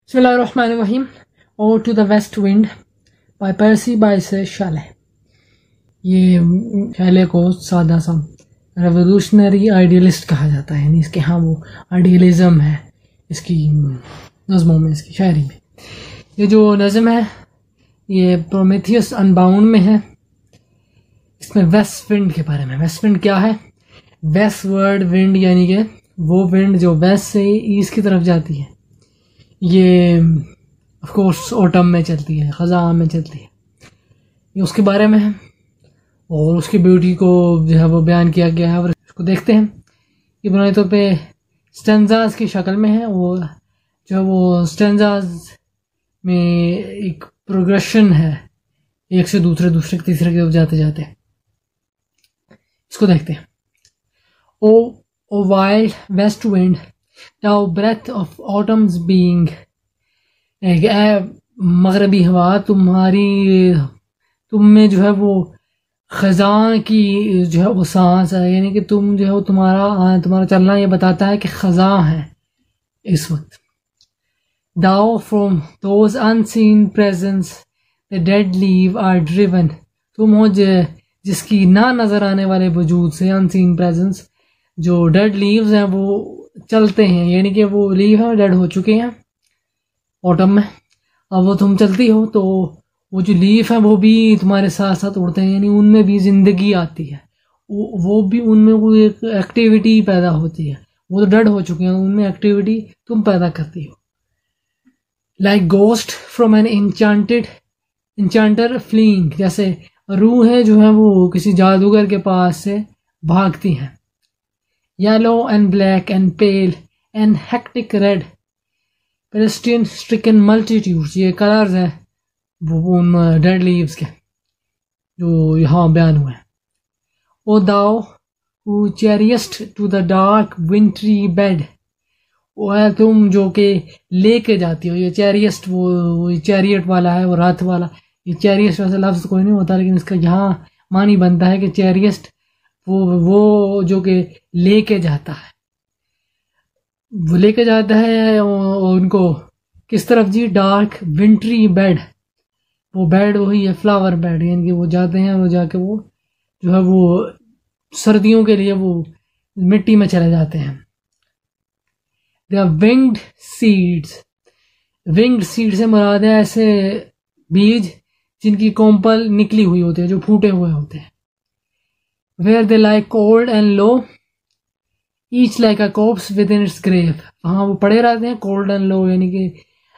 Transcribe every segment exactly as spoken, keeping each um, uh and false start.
Bismillahirrahmanirrahim. Ode to the West Wind by Percy Bysshe Shelley. ये Shelley को सादा सा रेवोल्यूशनरी आइडियलिस्ट कहा जाता है, यानी इसके हाँ वो आइडियलिज्म है इसकी नज़मों में, इसकी शायरी में। ये जो नज़म है ये प्रोमेथियस अनबाउंड में है। इसमें वेस्ट विंड के बारे में। वेस्ट विंड क्या है? वेस्ट वर्ड विंड यानी कि वो विंड जो वेस्ट से ईस्ट की तरफ जाती है। ये ऑफ कोर्स ऑटम में चलती है, ख़ज़ां में चलती है। ये उसके बारे में है और उसकी ब्यूटी को जो है वो बयान किया गया है और इसको देखते हैं। ये बुनियादी तौर पे स्टेंजाज की शक्ल में है और जो है वो स्टेंजाज में एक प्रोग्रेशन है, एक से दूसरे दूसरे तीसरे की तरफ जाते जाते। इसको देखते हैं। O O wild west wind, thou breath of autumn's being, मगरबी हवा तुम्हारी तुम में जो है वो ख़ज़ां की जो है वो सांस है, यानी कि तुम जो है वो तुम्हारा तुम्हारा चलना ये बताता है कि ख़ज़ां है इस वक्त। thou from those unseen presence the dead leave are driven, तुम हो जिसकी ना नज़र आने वाले वजूद से, अनसीन प्रेजेंस, जो डेड लीव्स हैं वो चलते हैं, यानी कि वो लीव है डेड हो चुके हैं ऑटम में। अब वो तुम चलती हो तो वो जो लीफ है वो भी तुम्हारे साथ साथ उड़ते हैं, यानी उनमें भी ज़िंदगी आती है, वो, वो भी उनमें कोई एक एक्टिविटी पैदा होती है। वो तो डेड हो चुके हैं, उनमें एक्टिविटी तुम पैदा करती हो। Like ghost from an enchanted enchanter fleeing, जैसे रूहें जो है वो किसी जादूगर के पास से भागती हैं। Yellow and black and pale and hectic red, Palestine stricken multitudes, ये कलर्स हैं वो उन डेड लीव्स के जो यहाँ बयान हुए हैं। O thou who chariest to the dark wintry bed, वो है तुम जो के लेके जाती हो। ये चैरियस्ट वो चैरियट वाला है, वो रथ वाला। ये चैरियस्ट वैसे लफ्ज़ कोई नहीं होता, लेकिन इसका यहाँ मानी बनता है कि चैरियस्ट वो वो जो कि लेके जाता है, वो लेके जाता है उनको किस तरफ जी? Dark wintry bed. वो बेड वही है फ्लावर बेड, यानी कि वो जाते हैं, वो जाके वो जो है वो सर्दियों के लिए वो मिट्टी में चले जाते हैं। They are winged seeds, winged seed से मुराद है ऐसे बीज जिनकी कोम्पल निकली हुई होती है, जो फूटे हुए होते हैं। Where they lie cold and low, each like a corpse within its grave, वहाँ वो पड़े रहते हैं cold and low, यानी कि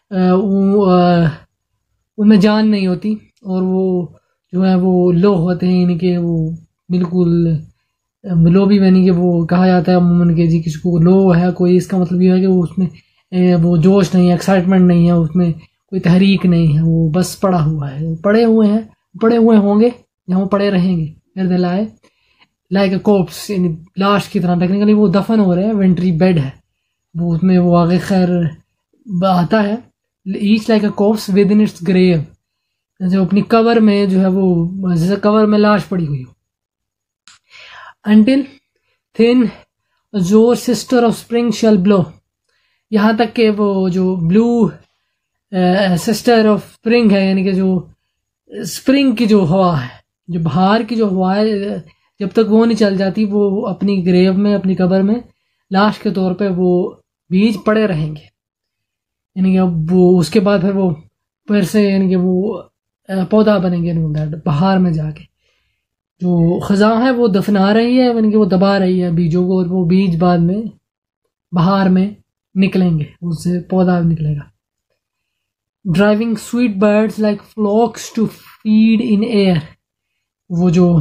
उनमें जान नहीं होती और वो जो है वो लो होते हैं, यानी कि वो बिल्कुल लो भी, यानी कि वो कहा जाता है अमूमन के जी किसी को लो है कोई, इसका मतलब ये है कि वो उसमें वो जोश नहीं है, एक्साइटमेंट नहीं है, उसमें कोई तहरीक नहीं है, वो बस पड़ा हुआ है, वो पड़े हुए हैं, पड़े हुए होंगे जहाँ वो पड़े रहेंगे। फिर दिलाए लाइक अ कोप्स, यानी लाश की तरह, टेक्निकली वो दफन हो रहे हैं, वेंट्री बेड है वो, उसमें वो आगे खैर आता है। Each like a corpse within its grave, जो अपनी कवर में जो है वो जैसे कवर में लाश पड़ी हुई हो। Until thine azure sister of spring shall blow, यहाँ तक कि वो जो ब्लू सिस्टर ऑफ स्प्रिंग है, यानी कि जो स्प्रिंग की जो हवा है, जो बाहर की जो हवा है, जब तक वो नहीं चल जाती वो अपनी ग्रेव में, अपनी कब्र में लाश के तौर पे वो बीज पड़े रहेंगे, यानी कि वो उसके बाद फिर वो फिर से यानी कि वो पौधा बनेंगे बाहर में जाके। जो ख़ज़ां है वो दफना रही है, यानी कि वो दबा रही है बीजों को, और वो बीज बाद में बाहर में निकलेंगे, उससे पौधा निकलेगा। Driving sweet birds like flocks to feed in air, वो जो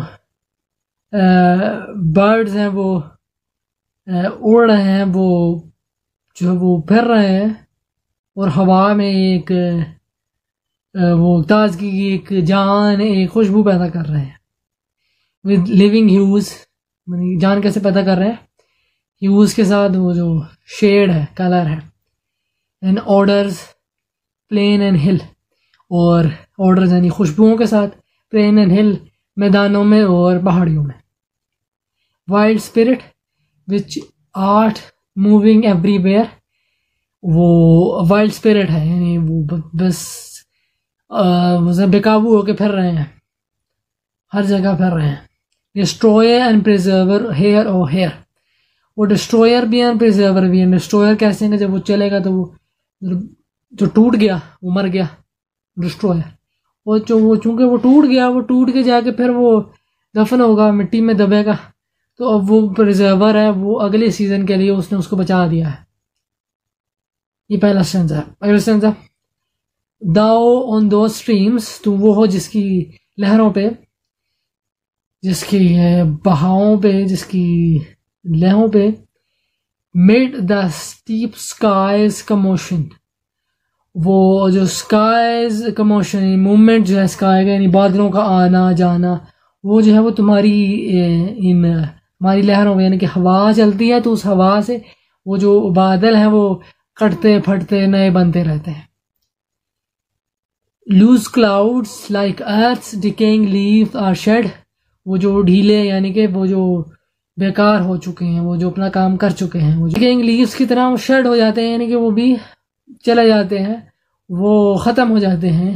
बर्ड्स हैं वो उड़ रहे हैं, वो जो वो फिर रहे हैं और हवा में एक वो ताजगी की एक जान, एक खुशबू पैदा कर रहे हैं। विद लिविंग ह्यूज, जान कैसे पैदा कर रहे हैं? ह्यूज के साथ वो जो शेड है, कलर है। And orders plain and hill, और ऑर्डर्स यानी खुशबुओं के साथ, प्लेन एंड हिल मैदानों में और पहाड़ियों में। Wild spirit which art moving everywhere, वो वाइल्ड स्पिरिट है, यानी वो बस बेकाबू होके फिर रहे हैं, हर जगह फिर रहे हैं। डिस्ट्रॉयर एंड प्रिजर्वर हेयर और हेयर, वो डिस्ट्रॉयर भी है प्रिजर्वर भी है। डिस्ट्रॉयर कैसे है, जब वो चलेगा तो वो जो टूट गया वो मर गया डिस्ट्रॉयर, वो जो वो चूंकि वो टूट गया, वो टूट के जाके फिर वो दफन होगा, मिट्टी में दबेगा, तो अब वो प्रिजर्वर है, वो अगले सीजन के लिए उसने उसको बचा दिया है। ये पहला स्टेंजा है। अगला स्टेंजा, दाओ ऑन दो स्ट्रीम्स, तो वो हो जिसकी लहरों पे, जिसकी बहावों पे, जिसकी लहरों पे, mid the steep sky's commotion, वो जो स्काइज कमोशन मूवमेंट जो है स्काई का, यानी बादलों का आना जाना, वो जो है वो तुम्हारी इन हमारी लहरों में, यानी कि हवा चलती है तो उस हवा से वो जो बादल हैं वो कटते फटते नए बनते रहते हैं। Loose clouds like earth decaying leaves are shed, वो जो ढीले यानी कि वो जो बेकार हो चुके हैं, वो जो अपना काम कर चुके हैं, वो डिकेइंग लीव्स की तरह वो शेड हो जाते हैं, यानी कि वो भी चले जाते हैं, वो ख़त्म हो जाते हैं,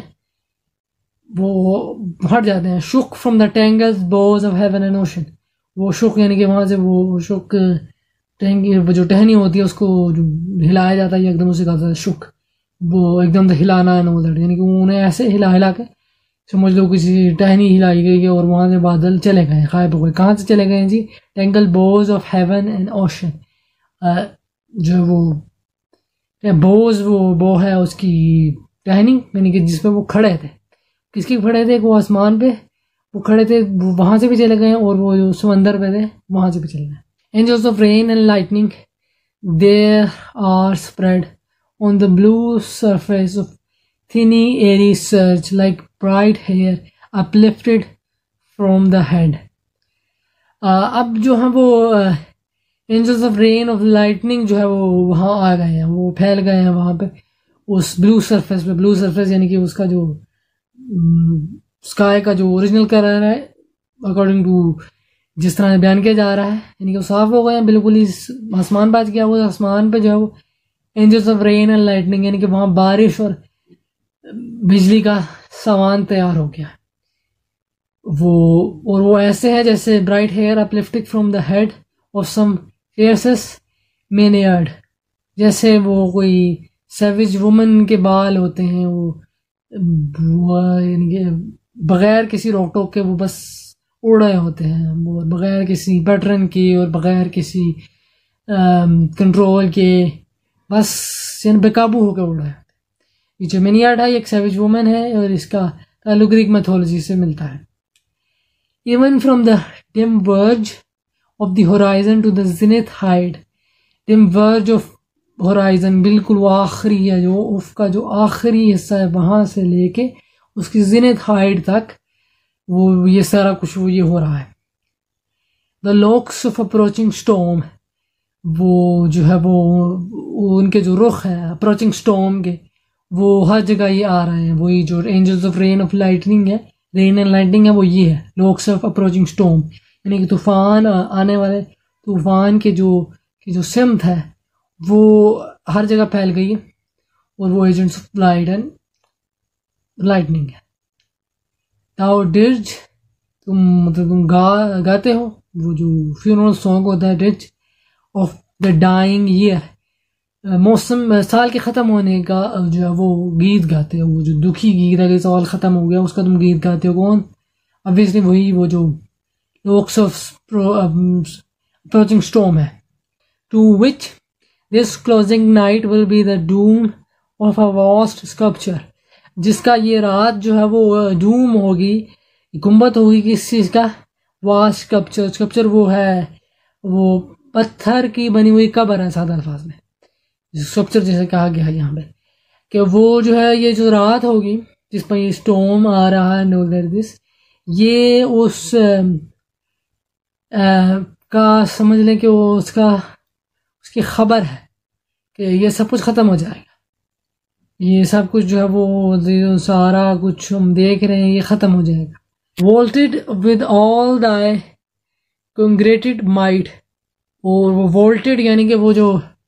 वो हट जाते हैं। Shook from the tangled boughs of heaven and ocean, वो शुक यानी कि वहाँ से वो शुक टेंगी वो जो टहनी होती है उसको जो हिलाया जाता है एकदम, उसे कहता है शुक, वो एकदम से हिलाना है नो दैट, यानी कि उन्हें ऐसे हिला हिला के समझ लो किसी टहनी हिलाई गई है और वहाँ से बादल चले गए, गायब हो गए। कहाँ से चले गए हैं जी? Tangled boughs of heaven and ocean, जो वो बोज वो बो है उसकी टहनी, यानी कि जिस पे वो खड़े थे, किसके खड़े थे? वो आसमान पे वो खड़े थे, वो वहां से भी चले गए, और वो जो समंदर पे थे वहां से भी चले गए। Angels of rain and lightning there are spread on the blue surface of thine airy surge like bright hair uplifted from the head. अब जो है वो angels of rain of lightning जो है वो वहाँ आ गए हैं, वो फैल गए हैं वहाँ पे उस ब्लू सरफेस पे। ब्लू सरफेस यानी कि उसका जो स्काई का जो ओरिजिनल कलर है अकॉर्डिंग टू जिस तरह बयान किया जा रहा है, यानी कि वो साफ हो गए हैं बिल्कुल ही, आसमान बात किया वो आसमान पे जो है वो angels of rain and lightning, यानी कि वहाँ बारिश और बिजली का सामान तैयार हो गया वो, और वो ऐसे है जैसे bright hair uplifting from the head of some fierce maenad, जैसे वो कोई सेविज वुमन के बाल होते हैं, वो यानी कि बगैर किसी रोक टोक के वो बस उड़ रहे होते हैं, वो बगैर किसी पैटर्न के और बगैर किसी कंट्रोल के बस यानी बेकाबू होकर उड़ रहे हैं। ये जो मेनियर्ड है एक सेविज वुमन है और इसका ताल्लुक ग्रीक मैथोलॉजी से मिलता है। Even from the dim verge of the horizon to the zenith's height, dim verge of horizon बिल्कुल वो आखिरी है, जो उसका जो आखिरी हिस्सा है वहां से लेके उसकी ज़ेनिथ हाइट तक वो ये सारा कुछ वो ये हो रहा है। The locks of approaching storm, वो जो है वो, वो उनके जो रुख है अप्रोचिंग स्टॉर्म के, वो हर जगह ये आ रहे हैं। वही जो angels of rain of lightning है, रेन एंड लाइटनिंग है, वो ये है लॉक्स ऑफ अप्रोचिंग स्टॉर्म, यानी कि तूफान आने वाले तूफान के जो की जो सिमत है वो हर जगह फैल गई है, और वो agents of light and lightning है। ताओ डिर्ज, तुम मतलब तुम गा गाते हो वो जो फ्यूनरल सॉन्ग होता है, dirge of the dying year, मौसम साल के ख़त्म होने का जो है वो गीत गाते हो, वो जो दुखी गीत है कि साल ख़त्म हो गया उसका तुम गीत गाते हो। कौन? ऑब्वियसली वही वो जो लॉक्स ऑफ अप्रोचिंग स्टॉर्म है। To which this closing night will be the doom of a vast sculpture, जिसका ये रात जो है वो डूम होगी, गुम्बद होगी किस चीज़ का? Vast sculpture. स्कल्पचर वो है वो पत्थर की बनी हुई कब्र है, सादा अल्फाज में स्कल्पचर जैसे कहा गया है यहाँ पे, कि वो जो है ये जो रात होगी जिस पर ये स्टॉर्म आ रहा है, नो दैट दिस, ये उस आ, का समझ लें कि वो उसका उसकी खबर है कि ये सब कुछ ख़त्म हो जाएगा, ये सब कुछ जो है वो सारा कुछ हम देख रहे हैं ये ख़त्म हो जाएगा। Vaulted with all thy congregated might, और वो वोल्टेड यानी कि वो जो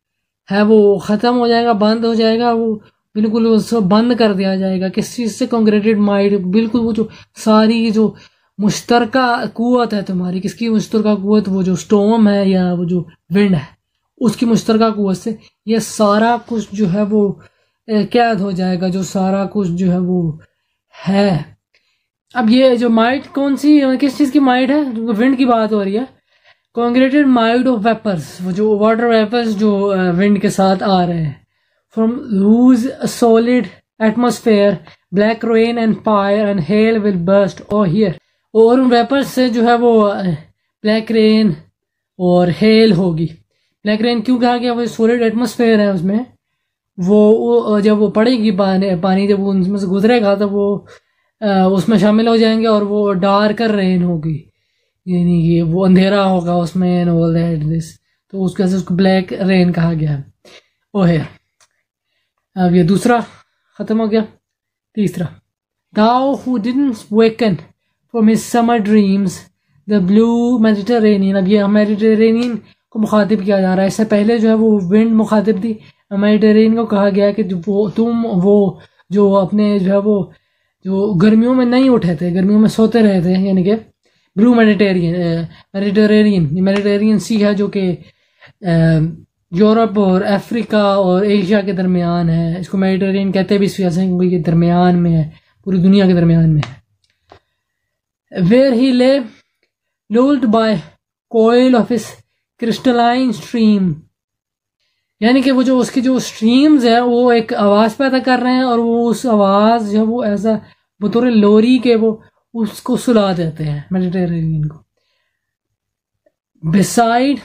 है वो ख़त्म हो जाएगा, बंद हो जाएगा, वो बिल्कुल उसको बंद कर दिया जाएगा। किस चीज़ से? कॉन्ग्रेटेड माइंड, बिल्कुल वो जो सारी जो मुश्तरका कुव्वत है तुम्हारी, किसकी मुश्तरका कुव्वत? वो जो स्टॉर्म है या वो जो विंड है उसकी मुश्तरका कुव्वत से ये सारा कुछ जो है वो कैद हो जाएगा, जो सारा कुछ जो है वो है। अब ये जो माइट कौन सी, किस चीज़ की माइट है? विंड की बात हो रही है। कॉन्ग्रेटेड माइट ऑफ वेपर्स, वो जो वाटर वेपर्स जो विंड के साथ आ रहे हैं, from whose solid atmosphere black rain and fire and hail will burst oh hear. और उन वेपर्स से जो है वो ब्लैक रेन और हेल होगी। ब्लैक रेन क्यों कहा गया? वो सॉलिड एटमोसफेयर है उसमें, वो जब वो पड़ेगी पानी पानी जब वो उनमें से गुजरेगा तो वो उसमें शामिल हो जाएंगे और वो डार्क रेन होगी, यानी कि वो अंधेरा होगा उसमें एंड ऑल दैट दिस, तो उसके वजह से उसको ब्लैक रेन कहा गया है। ओहे, अब ये दूसरा खत्म हो गया। तीसरा, Thou who didn't waken from his summer dreams the blue Mediterranean। अब ये मेडिटेरेनियन को मुखातिब किया जा रहा है। इससे पहले जो है वो विंड मुखातिब थी, मेडिटेरेनियन को कहा गया कि वो तुम वो जो अपने जो है वो जो गर्मियों में नहीं उठे थे, गर्मियों में सोते रहे थे, यानी कि blue Mediterranean Mediterranean Mediterranean sea है जो कि यूरोप और अफ्रीका और एशिया के दरमियान है। इसको मेडिटेरियन कहते भी इस वजह से क्योंकि दरमियान में है, पूरी दुनिया के दरमियान में है। वेयर ही ले lulled by coil of his crystalline stream, यानी कि वो जो उसकी जो स्ट्रीम्स है वो एक आवाज़ पैदा कर रहे हैं और वो उस आवाज़ जो है वो ऐसा बतौर लोरी के वो उसको सुला देते हैं मेडिटेरेनियन को। बिसाइड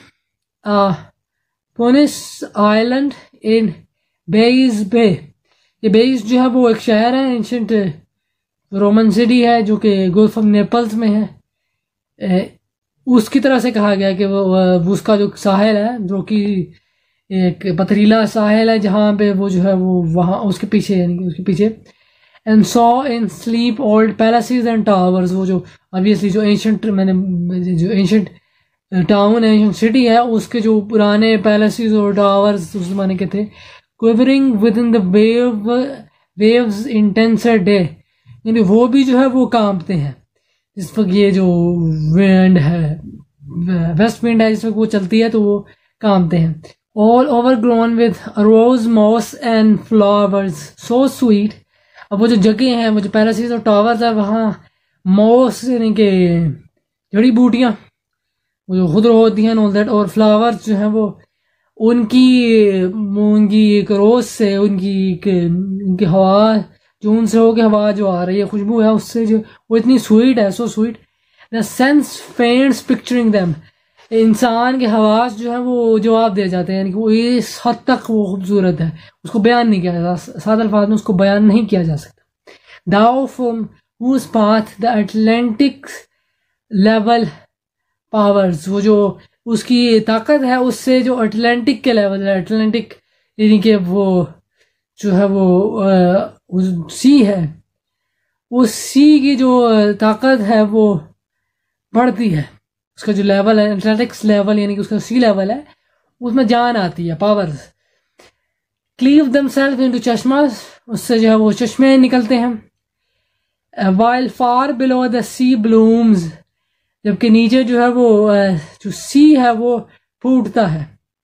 पोनिस आइलैंड इन बेइज बे, ये बेइज जो है वो एक शहर है, एंशंट रोमन सिटी है जो कि गल्फ ऑफ नेपल्स में है। उसकी तरह से कहा गया कि वो उसका जो साहिल है जो कि एक पथरीला साहिल है जहाँ पे वो जो है वो वहाँ उसके पीछे यानी कि उसके पीछे and saw in sleep old palaces and towers, वो जो ऑब्वियसली जो एंशंट मैंने जो एंशंट टाउन है, एंशंट सिटी है, उसके जो पुराने पैलेसेस और टावर्स उस जमाने के थे, quivering within the wave waves intenser day, यानी वो भी जो है वो कांपते हैं जिस वक्त ये जो विंड है वेस्ट विंड है जिस वक्त वो चलती है तो वो कांपते हैं। All overgrown with rose moss and flowers so sweet, अब वो जो जगह हैं वो जो पैलेसेस और टावर्स है वहाँ मॉस यानी कि जड़ी बूटियाँ वो जो खुद होती हैं ऑल दैट, और फ्लावर्स जो हैं वो उनकी उनकी एक रोज से उनकी एक उनकी हवा जो उनसे हो के हवा जो आ रही है खुशबू है उससे जो वो इतनी स्वीट है, so sweet the sense faints picturing them, इंसान के हवास जो है वो जवाब दे जाते हैं, यानी कि वो इस हद तक वो खूबसूरत है उसको बयान नहीं किया जा सकता, सात अल्फाज में उसको बयान नहीं किया जा सकता। Thou from whose path the Atlantic level powers, वो जो उसकी ताकत है उससे जो अटलांटिक के लेवल है, अटलांटिक यानी कि वो जो है वो सी है, उस सी की जो ताकत है वो बढ़ती है, उसका जो लेवल है अटलांटिक्स लेवल यानी कि उसका सी लेवल है उसमें जान आती है, powers. Cleave themselves into chasms, उससे जो है वो चश्मे निकलते हैं। While far below the sea blooms, जबकि नीचे जो है वो जो सी है वो फूटता है।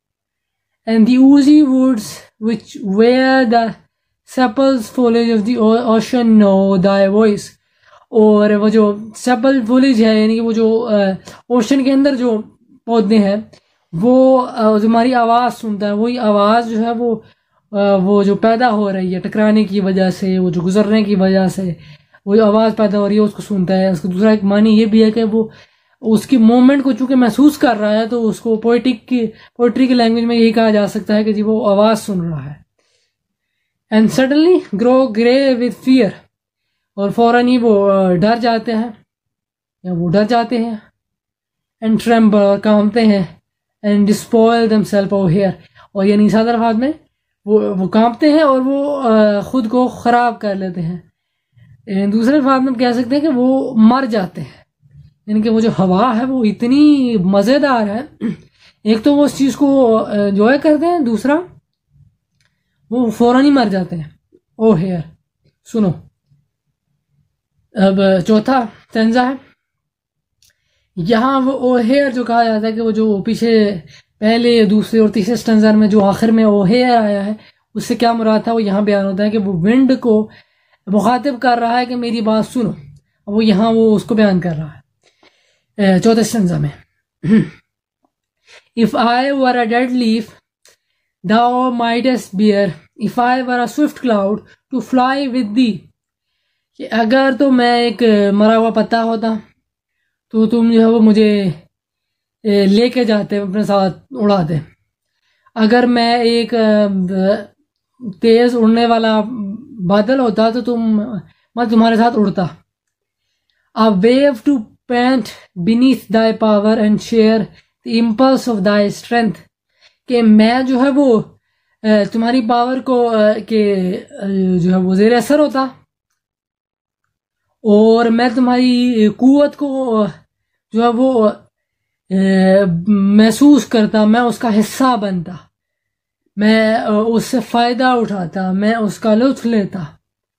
And the oozy woods which wear the sepals foliage of the ocean know thy voice, और वो जो सेपल फॉलेज है यानी कि वो जो ओशन के अंदर जो पौधे हैं वो जो हमारी आवाज़ सुनता है, वही आवाज़ जो है वो वो जो पैदा हो रही है टकराने की वजह से, वो जो गुजरने की वजह से वो आवाज़ पैदा हो रही है उसको सुनता है। उसका दूसरा एक मानी ये भी है कि वो उसकी मोमेंट को चूंकि महसूस कर रहा है तो उसको पोइटिक की पोइट्री की लैंग्वेज में यही कहा जा सकता है कि जी वो आवाज़ सुन रहा है। And suddenly grow grey with fear, और फौरन ही वो डर जाते हैं या वो डर जाते हैं। एंड ट्रेम्बल, और कांपते हैं। And despoil themselves over hear, और यानी सादर अल्फाज में वो वो कांपते हैं और वो खुद को ख़राब कर लेते हैं। दूसरे अल्फाज में कह सकते हैं कि वो मर जाते हैं, यानी कि वो जो हवा है वो इतनी मज़ेदार है, एक तो वो उस चीज़ को एंजॉय करते हैं, दूसरा वो फौरन ही मर जाते हैं। ओ हेयर, सुनो। अब चौथा स्टेंजा है, यहाँ वो ओ हेयर जो कहा जाता है कि वो जो पीछे पहले दूसरे और तीसरे स्टेंजा में जो आखिर में ओ हेयर आया है उससे क्या मुराद था, वो यहाँ बयान होता है कि वो विंड को मुखातिब कर रहा है कि मेरी बात सुनो। वो यहाँ वो उसको बयान कर रहा है चौथे स्टेंजा में। If I were a dead leaf thou mightest bear, if I were a swift cloud to fly with thee, कि अगर तो मैं एक मरा हुआ पत्ता होता तो तुम जो है वो मुझे लेके जाते, अपने साथ उड़ाते। अगर मैं एक तेज उड़ने वाला बादल होता तो तुम मैं तुम्हारे साथ उड़ता। A wave to pant beneath thy power and share the impulse of thy strength, कि मैं जो है वो तुम्हारी पावर को के जो है वो ज़ेर असर होता और मैं तुम्हारी कुव्वत को जो है वो महसूस करता, मैं उसका हिस्सा बनता, मैं उससे फ़ायदा उठाता, मैं उसका लुत्फ़ लेता।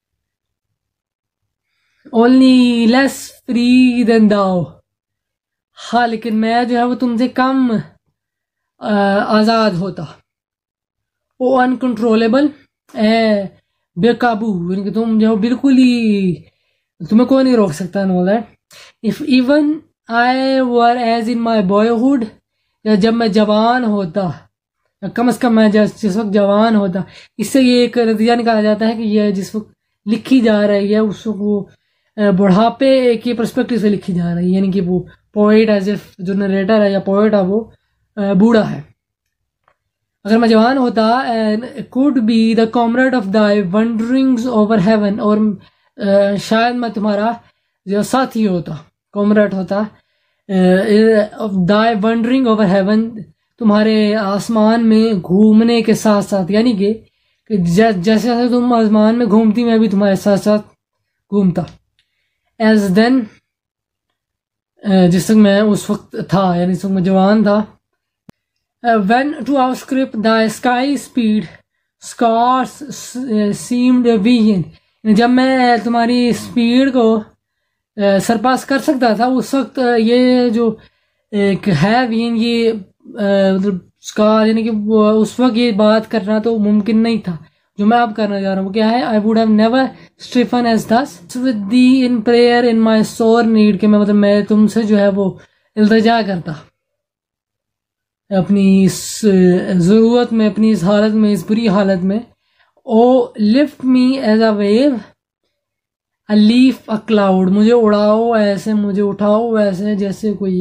ओनली लेस फ्री देन दाओ, हाँ लेकिन मैं जो है वो तुमसे कम आज़ाद होता। वो अनकंट्रोलेबल है, बेकाबू, यानी तुम जो बिल्कुल ही तुम्हें कोई नहीं रोक सकता। No that if even I were as in my boyhood, या जब मैं जवान होता, या कम से कम मैं जिस वक्त जवान होता। इससे ये एक नतीजा निकाला जाता है कि यह जिस वक्त लिखी जा रही है उस वक्त वो बुढ़ापे के पर्सपेक्टिव से लिखी जा रही है, यानी कि वो पोइट एज इफ जो नरेटर है या पोइट है वो बूढ़ा है। अगर मैं जवान होता, could be the comrade of thy wanderings over heaven, और शायद मैं तुम्हारा जो साथी होता, कॉमरेड होता of thy wandering over heaven, तुम्हारे आसमान में घूमने के साथ साथ, यानी कि जैसे जैसे तुम आसमान में घूमती मैं भी तुम्हारे साथ साथ घूमता। एज देन, जिस तक मैं उस वक्त था, यानी जिस वक्त मैं जवान था। Uh, when to outstrip the sky speed, scars uh, seemed a vision, जब मैं तुम्हारी स्पीड को uh, सरपास कर सकता था उस वक्त uh, ये जो एक है विजन, ये मतलब स्कार, यानी कि उस वक्त ये बात करना तो मुमकिन नहीं था जो मैं अब करना जा रहा हूँ। वो क्या है? I would have never striven as thus with thee in prayer in my sore need, के मैं मतलब मैं तुमसे जो है वो इल्तिजा करता अपनी इस ज़रूरत में, अपनी इस हालत में, इस बुरी हालत में। Oh lift me as a wave a leaf a cloud, मुझे उड़ाओ ऐसे, मुझे उठाओ ऐसे जैसे कोई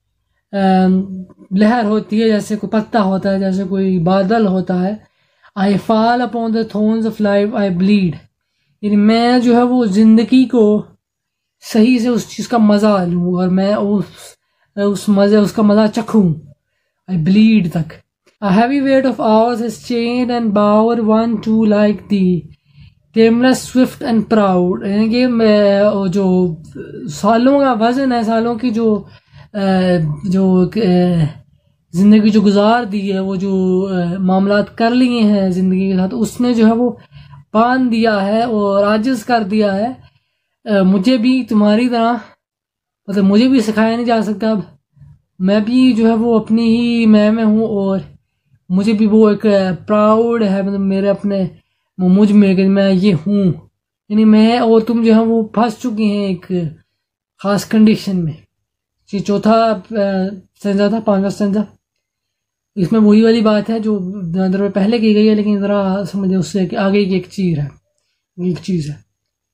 लहर होती है, जैसे कोई पत्ता होता है, जैसे कोई बादल होता है। I fall upon the thorns of life I bleed, यानी मैं जो है वो जिंदगी को सही से उस चीज़ का मज़ा लूँ और मैं उस उस मज़े उसका मज़ा चखूँ। I bleed तक। A heavy weight of ours is chained and bound one to like thee, tameless, swift and proud, यानी कि जो सालों का वजन है, सालों की जो जो जिंदगी जो गुजार दी है, वो जो मामलात कर लिए हैं जिंदगी के साथ, उसने जो है वो बांध दिया है और आजिज कर दिया है। मुझे भी तुम्हारी तरह, मतलब मुझे भी सिखाया नहीं जा सकता। अब मैं भी जो है वो अपनी ही मैं में हूँ और मुझे भी वो एक प्राउड है, मतलब मेरे अपने मुझ में कि मैं ये हूँ, यानी मैं और तुम जो है वो फंस चुके हैं एक खास कंडीशन में। ये चौथा स्टेंजा था, पांचवा स्टेंजा। इसमें वही वाली बात है जो जरा पहले की गई है, लेकिन ज़रा समझे उससे आगे की एक चीज़ है, एक चीज़ है।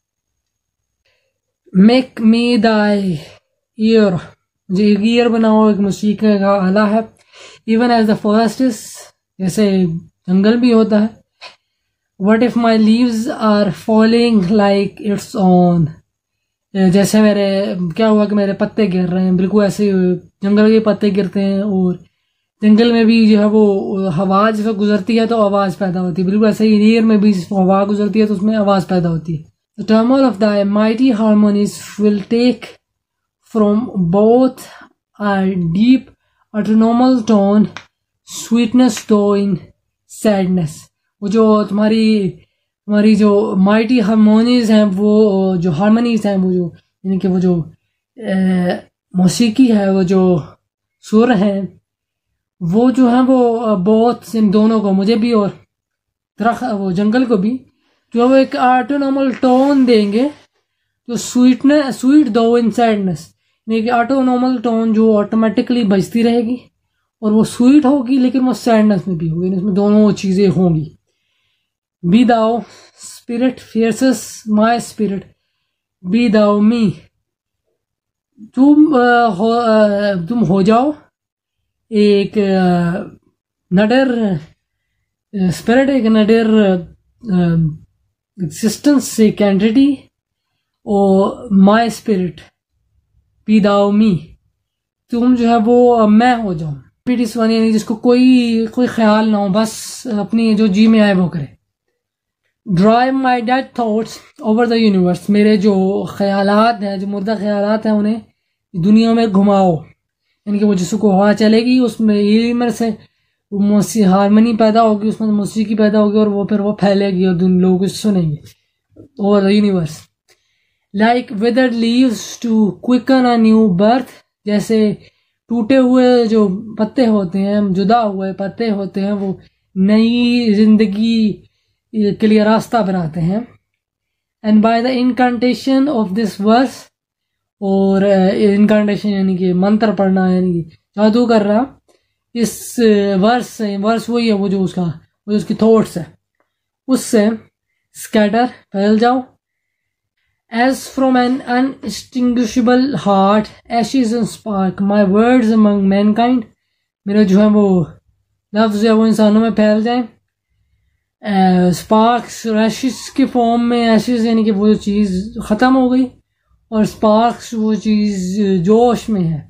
मेक मी दाई ईयर, जो एक ईयर बनाओ, एक मौसीकी का आला है। Even as the forest is, जैसे जंगल भी होता है। What if my leaves are falling like its own, जैसे मेरे क्या हुआ कि मेरे पत्ते गिर रहे हैं, बिल्कुल ऐसे जंगल के पत्ते गिरते हैं और जंगल में भी जो है वो हवा जब गुजरती है तो आवाज़ पैदा होती है, बिल्कुल ऐसे ही ईयर में भी हवा गुजरती है तो उसमें आवाज़ पैदा होती है। The turmoil of the mighty harmonies will take from both a deep autonomal tone, sweetness though in sadness, वो जो तुम्हारी तुम्हारी जो माइटी हारमोनीज हैं, वो जो हारमोनीज हैं, वो जो यानी कि वो जो मौसीकी है, वो जो सुर हैं, वो जो है वो बहुत इन दोनों को, मुझे भी और दरख्त वो जंगल को भी, जो वो एक ऑटोनॉमल टोन देंगे, जो स्वीटनेस स्वीट दो इन सैडनेस, यानी कि ऑटोनॉमल टोन जो ऑटोमेटिकली बजती रहेगी और वो स्वीट होगी लेकिन वो सैडनेस में भी होगी, इसमें दोनों चीज़ें होंगी। Be thou spirit fierce my spirit, be thou me, तुम आ, हो आ, तुम हो जाओ एक नडर स्पिरिट, एक नडर एग्जिस्टेंस, एक एंटिटी, और माई स्पिरिट बी दाओ मी, तुम जो है वो मैं हो जाओ। पीटिस वन यानी जिसको कोई कोई ख्याल ना हो, बस अपनी जो जी में आए वो करे। Drive my dead thoughts over the universe, मेरे जो ख्यालात हैं, जो मुर्दा ख्यालात हैं, उन्हें दुनिया में घुमाओ, यानी कि वो जिसको हवा चलेगी उसमें ये मेरे से मौसी हारमोनी पैदा होगी, उसमें मौसीकी पैदा होगी और वो फिर वो फैलेगी और लोग सुनेंगे over the universe. Like withered leaves to quicken a new birth, जैसे टूटे हुए जो पत्ते होते हैं, जुदा हुए पत्ते होते हैं, वो नई जिंदगी के लिए रास्ता बनाते हैं। And by the incantation of this verse, और इनकांटेशन यानी कि मंत्र पढ़ना, यानी कि जादू कर रहा, इस वर्स से, वर्स वही है वो जो उसका वो जो उसकी थॉट्स है, उससे स्कैटर फैल जाओ। As from an unextinguishable hearth ashes and sparks my words among mankind, मेरे जो है वो लफ्ज़ है वो इंसानों में फैल जाए। स्पार्क्स एशेज के फॉर्म में, एशेज यानी कि वो जो चीज़ ख़त्म हो गई, और स्पार्क्स वो चीज़ जोश में है।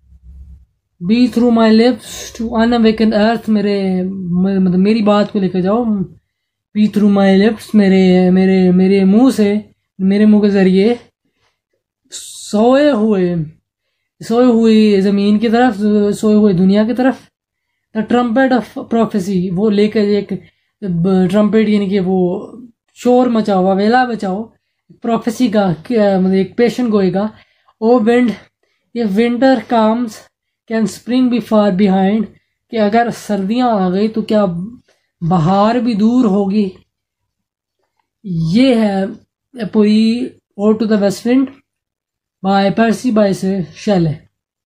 Be through my lips to unawakened earth, मेरे मतलब मेरी बात को लेकर जाओ। बी थ्रू माई लिप्स, मेरे मेरे मेरे मुंह से, मेरे मुंह के जरिए सोए हुए सोए हुई ज़मीन की तरफ, सोए हुए दुनिया की तरफ। द ट्रम्पेट ऑफ प्रोफेसी, वो लेकर एक ट्रम्पेट यानी कि वो शोर मचाओ, अवेला बचाओ प्रोफेसी का, मतलब एक पेशन गोएगा। Oh wind if winter comes can spring be far behind, कि अगर सर्दियां आ गई तो क्या बहार भी दूर होगी। ये है पूरी ode to the west wind by Percy by से शेले।